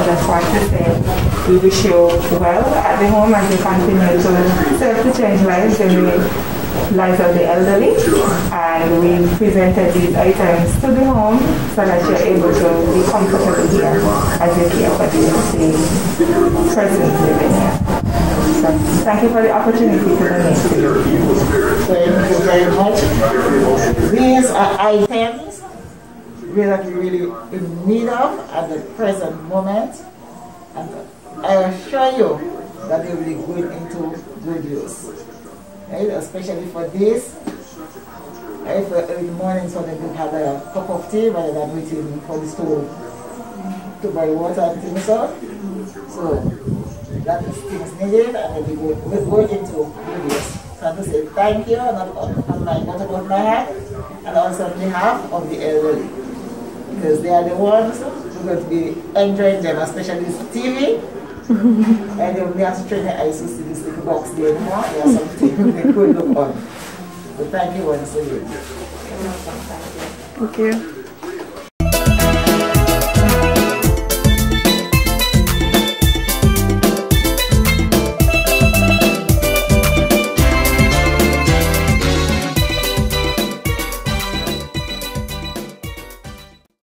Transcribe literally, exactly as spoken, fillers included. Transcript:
just want to say we wish you well at the home as you continue to serve to change lives in the lives of the elderly, and we presented these items to the home so that you're able to be comfortable here as you care for the, the persons living here. So thank you for the opportunity to donate to you. Thank you very much. These are items that we're really in need of at the present moment, and I assure you that they will be going into good use. Right? Especially for this, right? For early mornings when they could have a cup of tea rather than waiting for the stove to boil water and things so. So that is things needed, and they will go, go into good use. So I want to say thank you on, on my bottom of my heart, and also on behalf of the elderly, because they are the ones who are going to be enjoying them, especially this T V. And they will have to train their eyes to see this little box there anymore. There's something they could look on. So thank you once again. Thank you.